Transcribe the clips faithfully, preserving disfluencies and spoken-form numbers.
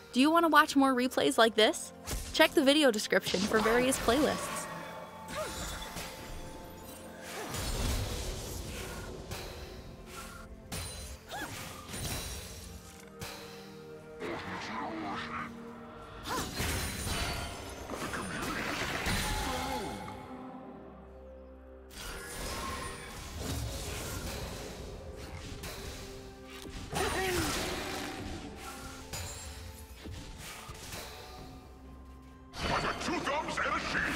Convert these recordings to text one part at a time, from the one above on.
Do you want to watch more replays like this? Check the video description for various playlists. Two thumbs and a shield.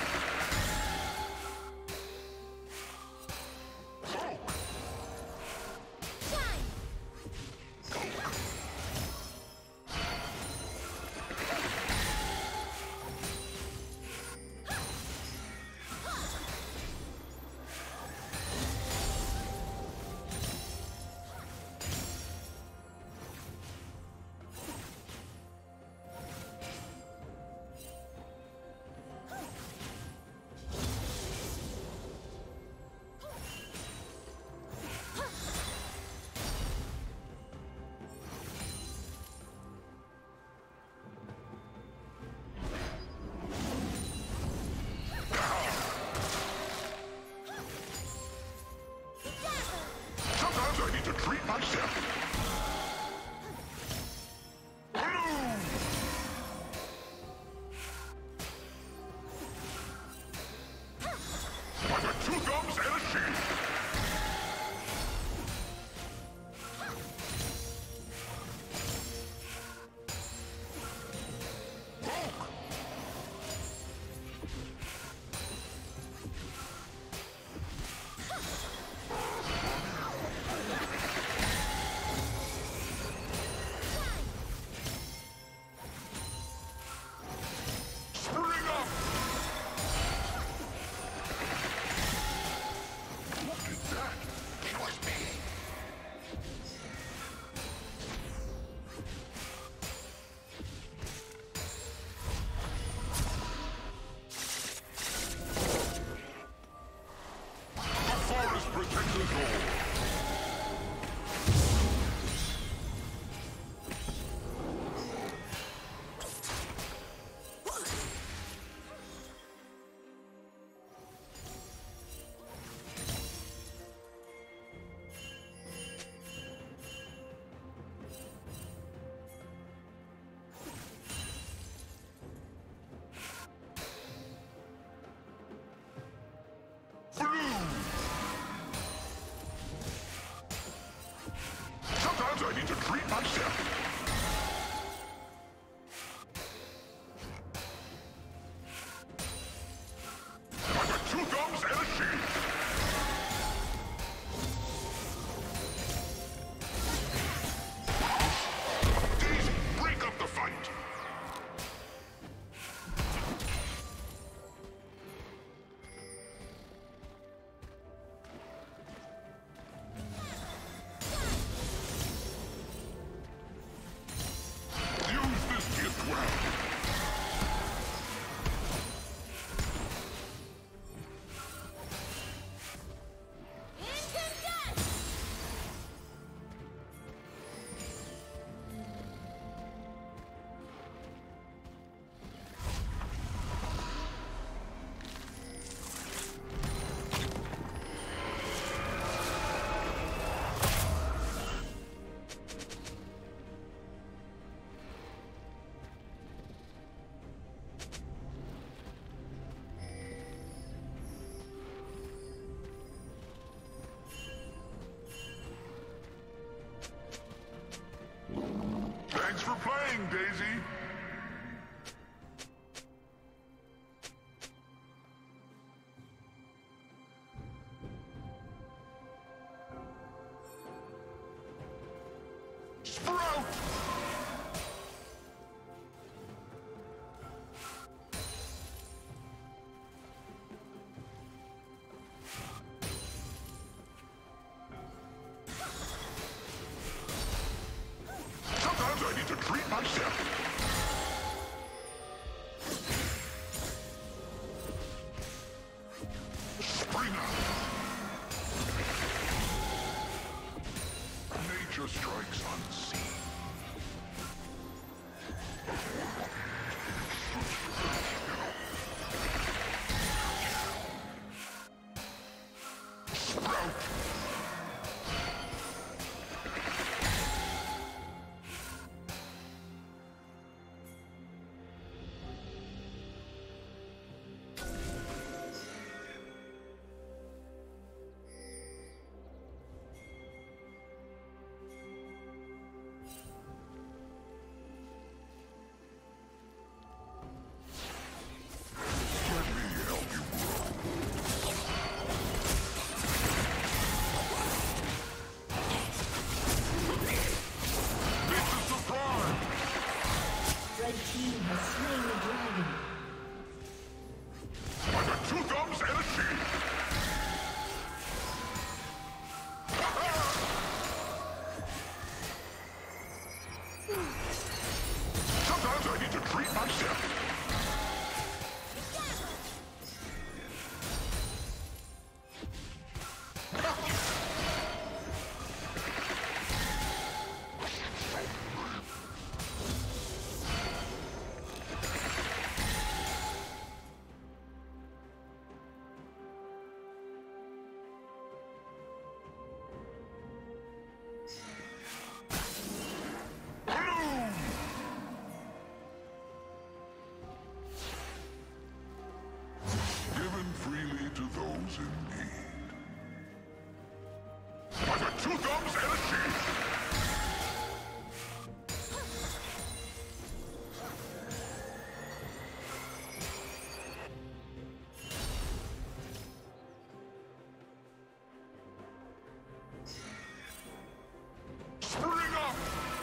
Sometimes I need to treat myself. I got two thumbs and a shield. Daisy, break up the fight. Thanks for playing, Daisy. Sprout! Sometimes I need to treat myself. Sometimes I need to treat myself. To those in need. I've got two thumbs and a shield. Spring up!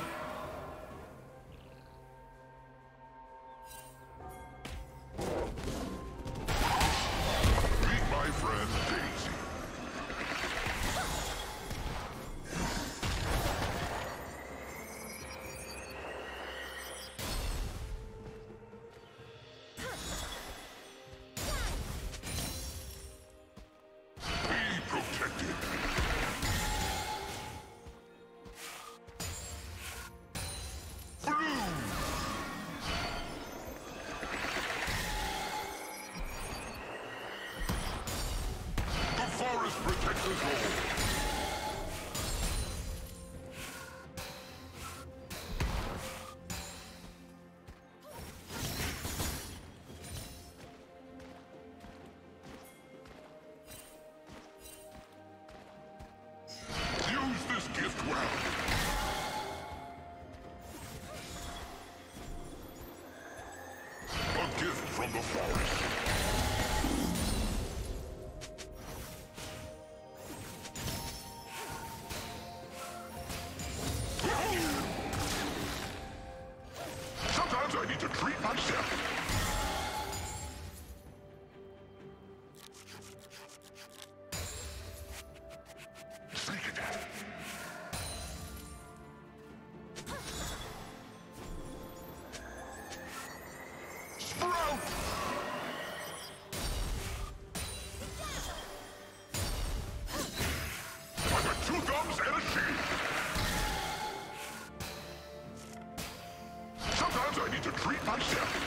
Friend Daisy. Be protected. Blue. Forest protects us all. Use this gift well. A gift from the forest. I need to treat myself. Take it. Sprout! I've got two thumbs and a shield. Sometimes I need to treat myself.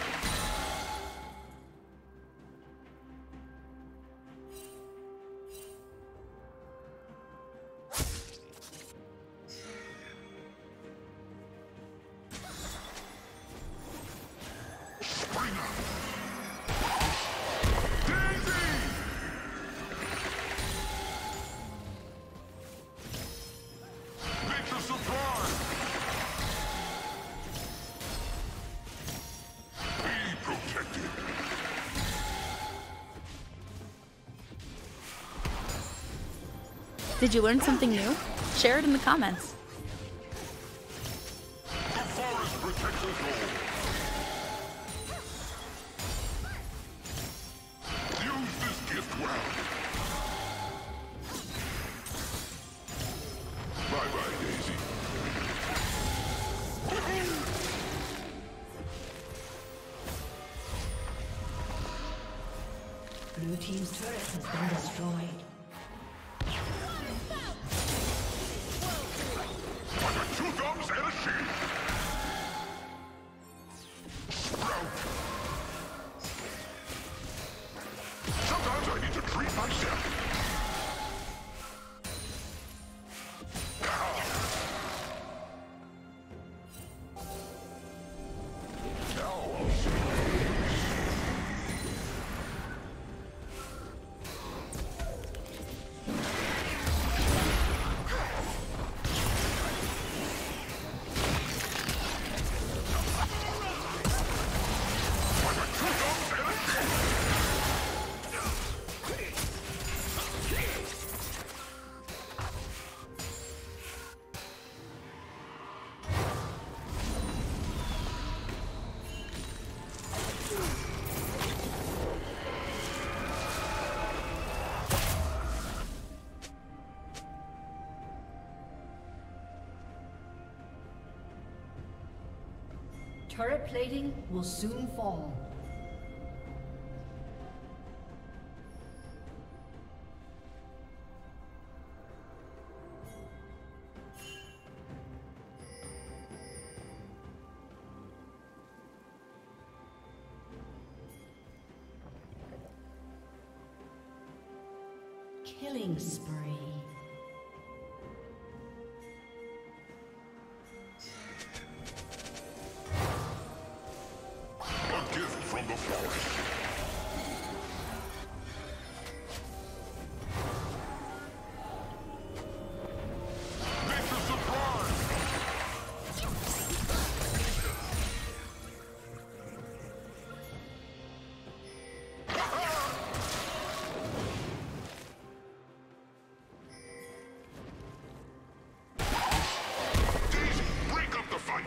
Spring up. Daisy! Nature surprise! Protected. Did you learn something new? Share it in the comments. The forest protects us all. Use this gift well. Bye-bye, Daisy. Blue team's turret has been destroyed. I've got two thumbs and a shield. Sprout. Sometimes I need to treat myself. Turret plating will soon fall. Killing spree. A gift from the forest. Nature's surprise! Daisy, break up the fight!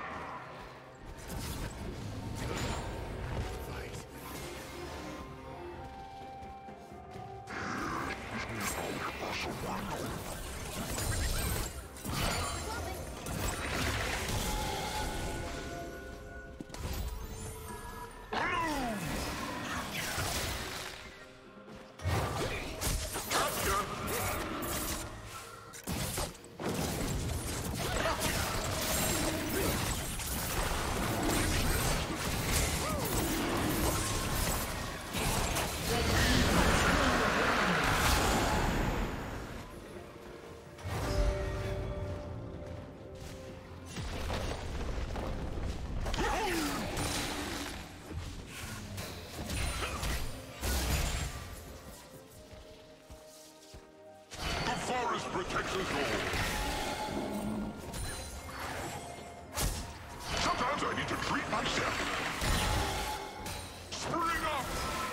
Protects us all. Sometimes I need to treat myself. Spring up!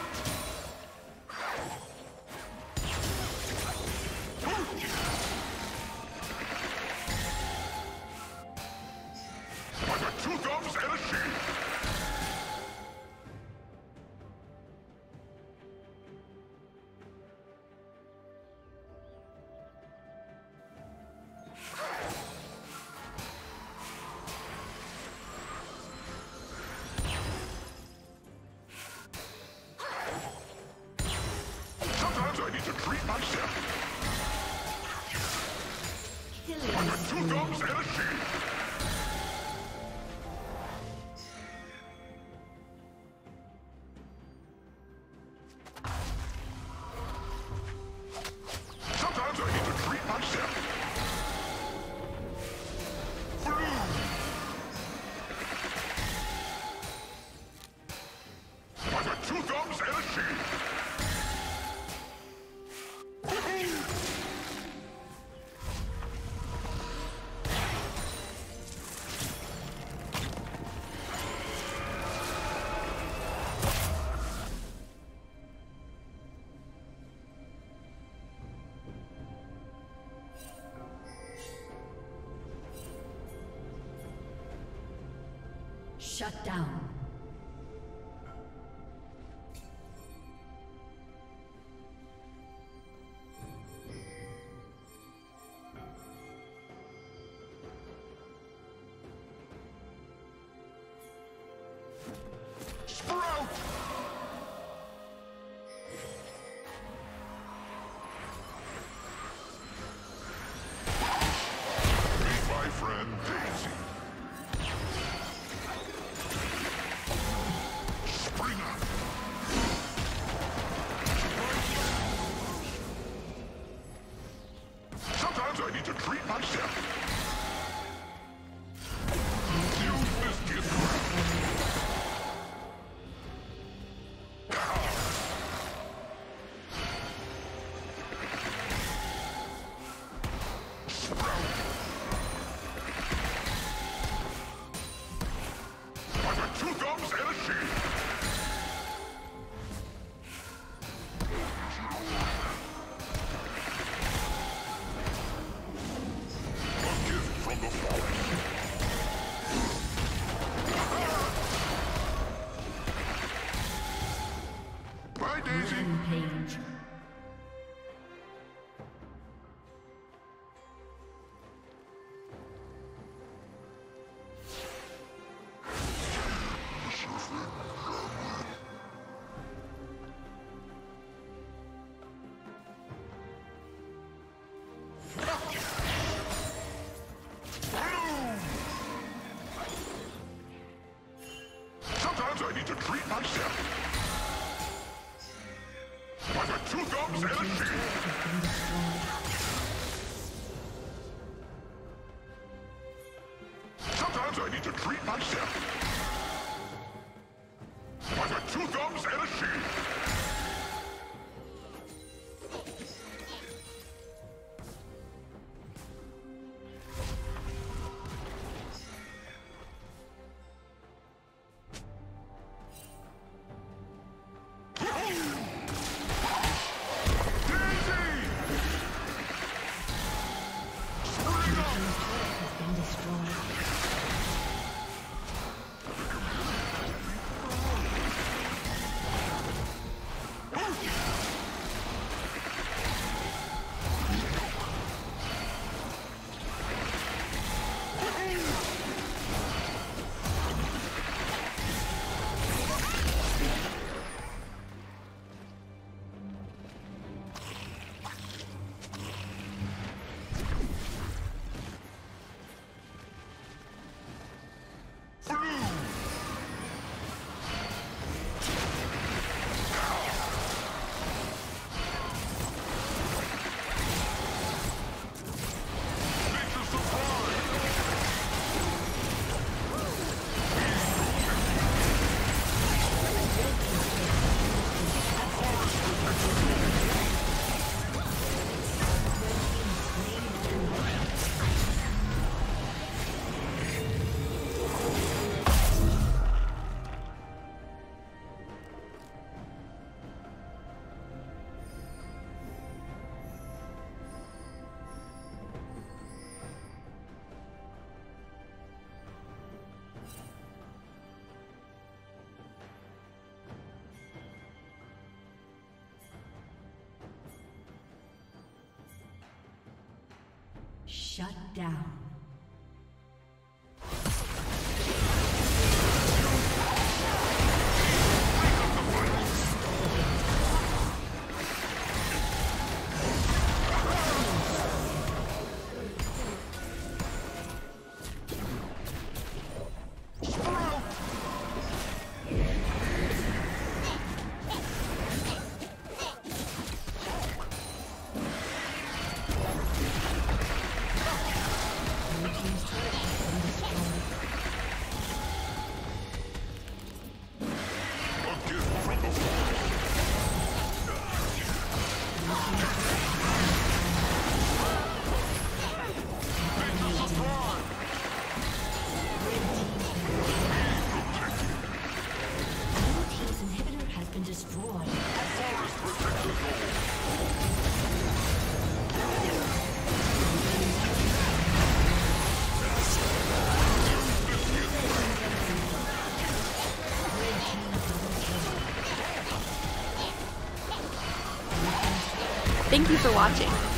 I got two thumbs and a shield. I need to treat myself. Killing I got two thumbs and a shield. Sometimes I need to treat myself. I got two thumbs and a shield. Shut down. Sprout! Meet my friend Daisy. Spring up! Sometimes I need to treat myself. Use this gift. bicep. I got two thumbs and a shield. Sometimes I need to treat myself. I got two thumbs and a shield. Shut down. Thank you for watching.